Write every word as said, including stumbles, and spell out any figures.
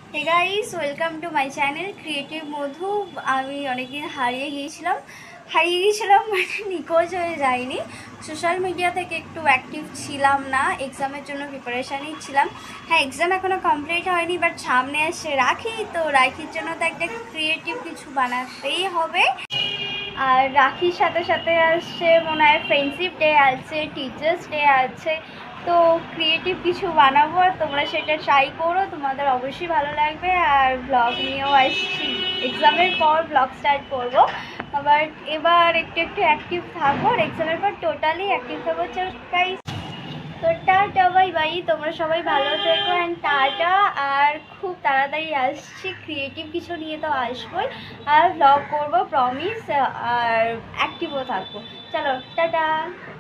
Hey guys, welcome to my channel creative Madhu. আমি অনেকদিন হারিয়ে গিয়েছিলাম হারিয়ে গিয়েছিলাম মানে নিখোঁজ হয়ে যায়নি। সোশ্যাল মিডিয়া থেকে একটু অ্যাক্টিভ ছিলাম না, এক্সামের জন্য প্রিপারেশান নিচ্ছিলাম। হ্যাঁ, এক্সাম এখনও কমপ্লিট হয়নি, বাট সামনে আসছে রাখি, তো রাখির জন্য তো একটা ক্রিয়েটিভ কিছু বানাতেই হবে। আর রাখির সাথে সাথে আসছে মনে হয় ফ্রেন্ডশিপ ডে আছে, টিচার্স ডে আছে। তো ক্রিয়েটিভ কিছু বানাবো, আর তোমরা সেটা ট্রাই করো, তোমাদের অবশ্যই ভালো লাগবে। আর ব্লগ নিয়েও আসছি, এক্সামের পর ব্লগ স্টার্ট করবো। আবার এবার একটু একটু অ্যাক্টিভ থাকবো, আর এক্সামের পর টোটালি অ্যাক্টিভ থাকবো। গাইস, তো টাটা, বাই বাই, তোমরা সবাই ভালো থেকো অ্যান্ড টাটা। আর খুব তাড়াতাড়ি আসছি, ক্রিয়েটিভ কিছু নিয়ে তো আসবোই, আর ব্লগ করবো প্রমিস, আর অ্যাক্টিভও থাকবো। চলো টাটা।